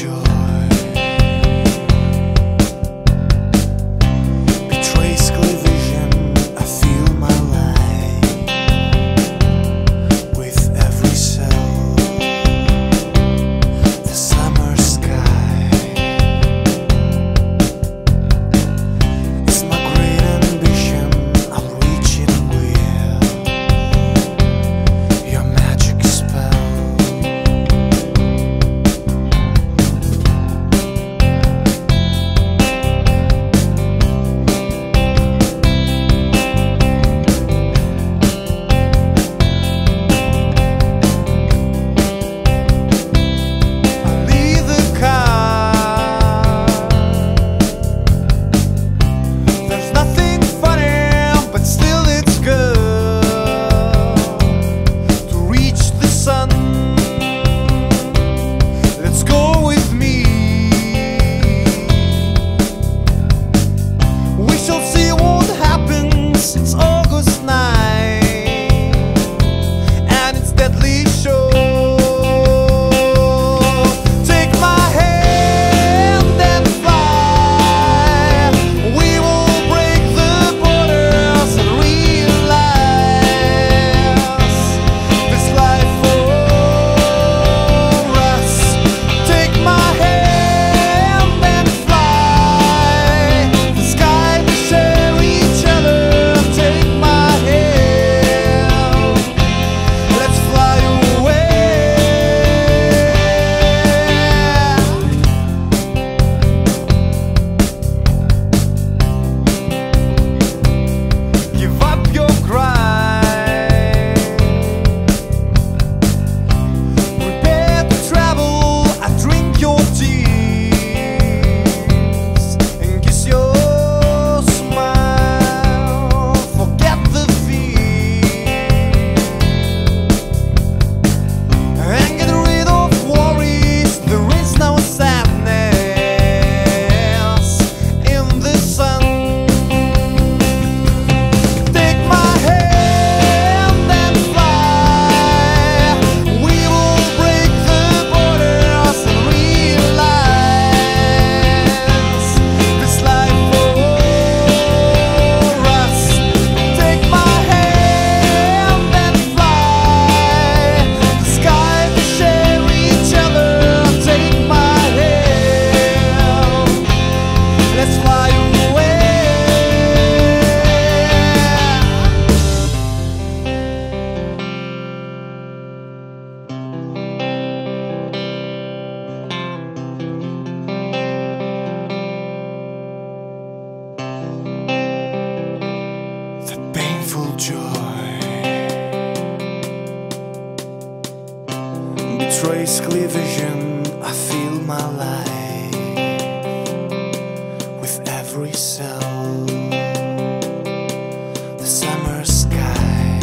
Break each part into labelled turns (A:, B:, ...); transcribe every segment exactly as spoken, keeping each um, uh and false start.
A: joy. Betrays clear vision, I feel my life with every cell. The summer sky is my great ambition, I'll reach it with your magic spell. It's August night and it's deadly show. Take my hand and fly. We will break the borders and realize this life for us. Take my hand and fly. The sky to share each other. Joy betrays clear vision, I feel my life with every cell. The summer sky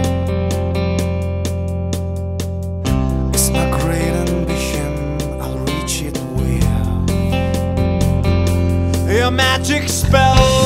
A: is my great ambition, I'll reach it with your magic spell.